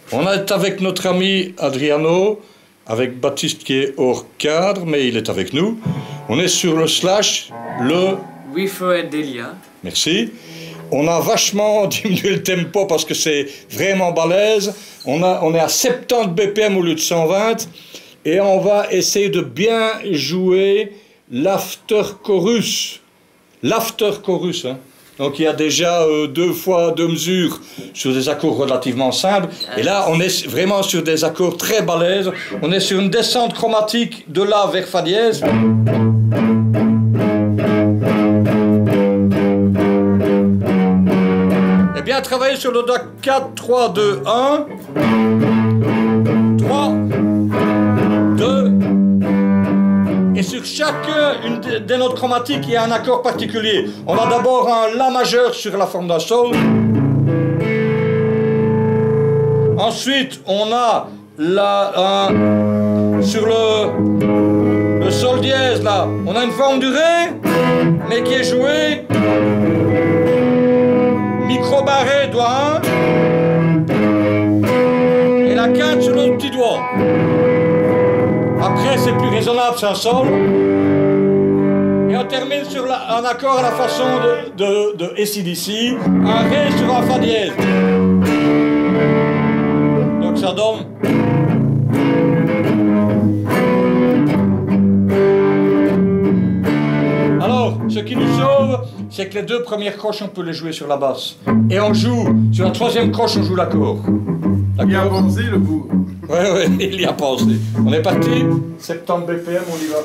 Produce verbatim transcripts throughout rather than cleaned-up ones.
On est avec notre ami Adriano, avec Baptiste qui est hors cadre, mais il est avec nous. On est sur le slash, le... Wifo et Delia. Merci. On a vachement diminué le tempo parce que c'est vraiment balèze. On, a, on est à soixante-dix B P M au lieu de cent vingt. Et on va essayer de bien jouer l'after chorus. L'after chorus, hein. Donc il y a déjà euh, deux fois deux mesures sur des accords relativement simples. Et là, on est vraiment sur des accords très balèzes. On est sur une descente chromatique de La vers Fa dièse. Et bien travailler sur le doigt quatre, trois, deux, un. trois, deux. Et sur chacune des notes chromatiques, il y a un accord particulier. On a d'abord un La majeur sur la forme d'un Sol. Ensuite, on a la, un, sur le, le Sol dièse, là, on a une forme du Ré, mais qui est jouée. Micro barré, doigt un. Et la quinte sur le petit doigt. Après, c'est plus raisonnable, c'est un Sol. Et on termine sur la, un accord à la façon de, de, de A C D C, un Ré sur un Fa dièse. Donc ça donne... Alors, ce qui nous sauve, c'est que les deux premières croches, on peut les jouer sur la basse. Et on joue, sur la troisième croche, on joue l'accord. Il y a pensé le bout. Oui, oui, il y a pensé. On est parti, soixante-dix B P M, on y va.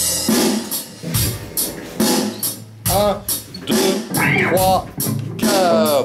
un, deux, trois, quatre.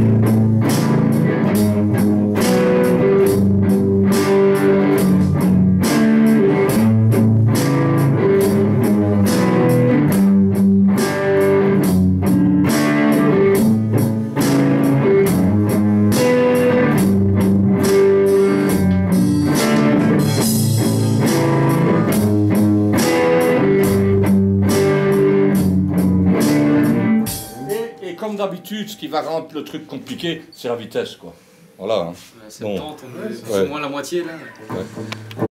Comme d'habitude, ce qui va rendre le truc compliqué, c'est la vitesse, quoi. Voilà. Hein. Ouais, c'est bon. bon, on est plus ou moins la moitié, là. Ouais.